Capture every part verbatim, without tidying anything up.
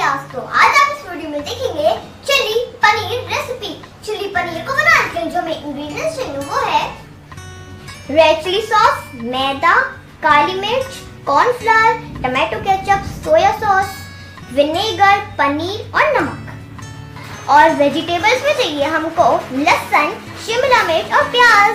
आज तो आज आप इस वीडियो में देखेंगे chilli paneer recipe. Chilli paneer को बनाने के लिए जो हमें इंग्रेडिएंट्स चाहिए वो है रेड चिली सॉस, मैदा, काली मिर्च, cornflour, tomato ketchup, soya sauce, vinegar, paneer और नमक। और वेजिटेबल्स में चाहिए हमको लहसुन, शिमला मिर्च और प्याज।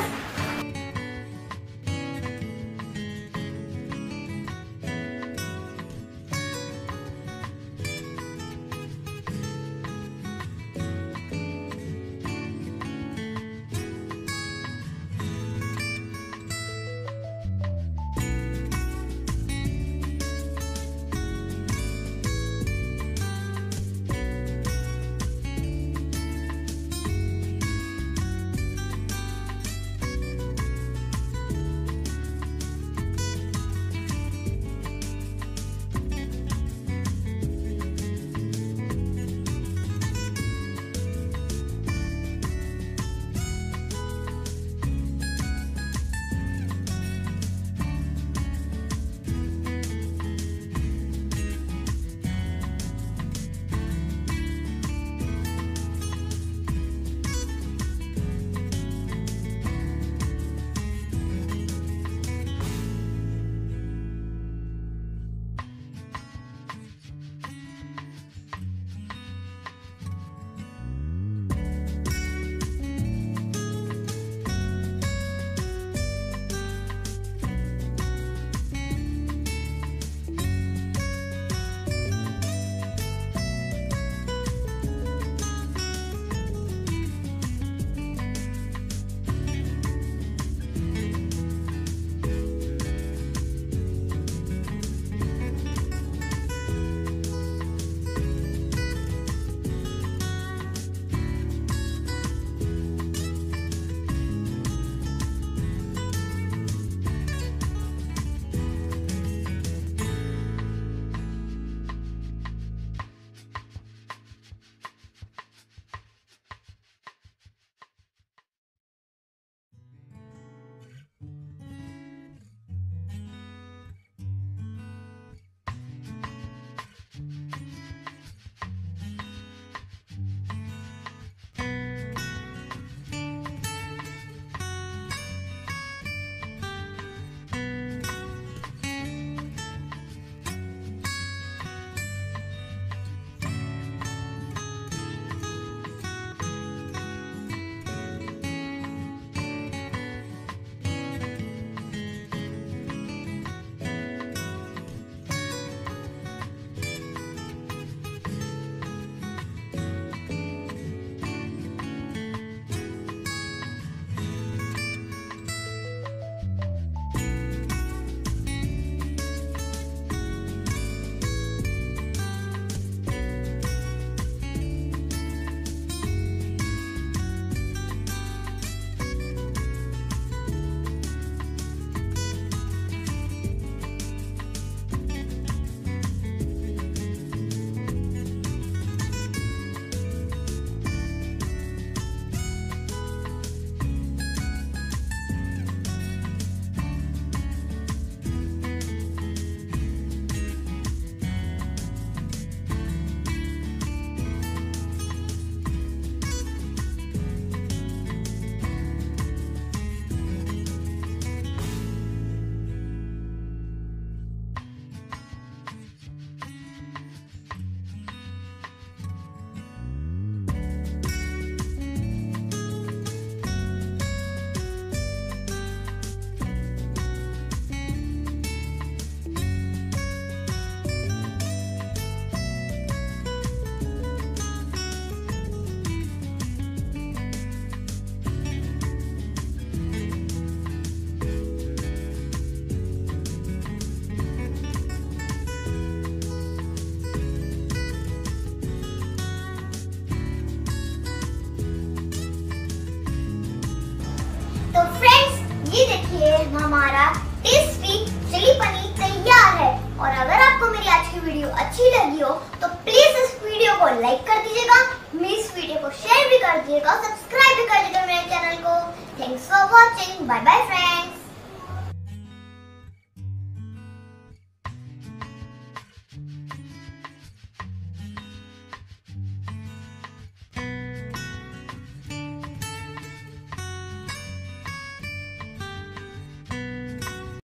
तो फ्रेंड्स ये देखिए हमारा टेस्टी चिली पनीर तैयार है। और अगर आपको मेरी आज की वीडियो अच्छी लगी हो तो प्लीज इस वीडियो को लाइक कर दीजिएगा, इस वीडियो को शेयर भी कर दीजिएगा, सब्सक्राइब भी कर दीजिएगा मेरे चैनल को। Thanks for watching, bye bye friends.